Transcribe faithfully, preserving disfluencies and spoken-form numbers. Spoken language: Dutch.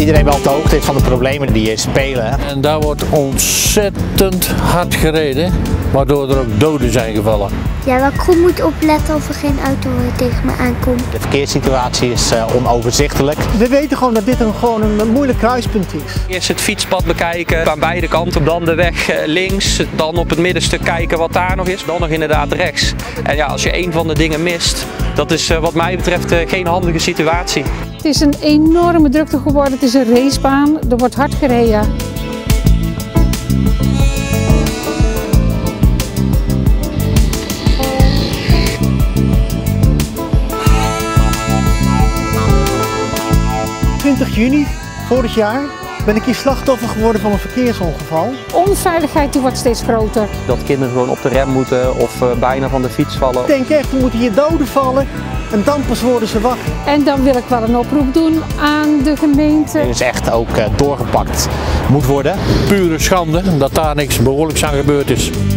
iedereen wel op de hoogte is van de problemen die hier spelen. En daar wordt ontzettend hard gereden, waardoor er ook doden zijn gevallen. Ja, maar ik goed moet opletten of er geen auto tegen me aankomt. De verkeerssituatie is uh, onoverzichtelijk. We weten gewoon dat dit een, gewoon een moeilijk kruispunt is. Eerst het fietspad bekijken aan beide kanten, dan de weg links, dan op het middenstuk kijken wat daar nog is, dan nog inderdaad rechts. En ja, als je een van de dingen mist, dat is uh, wat mij betreft uh, geen handige situatie. Het is een enorme drukte geworden, het is een racebaan, er wordt hard gereden. twintig juni vorig jaar ben ik hier slachtoffer geworden van een verkeersongeval. Onveiligheid die wordt steeds groter. Dat kinderen gewoon op de rem moeten of uh, bijna van de fiets vallen. Ik denk echt, er moeten hier doden vallen en dan pas worden ze wakker. En dan wil ik wel een oproep doen aan de gemeente. Dit is echt ook uh, doorgepakt moet worden. Pure schande dat daar niks behoorlijks aan gebeurd is.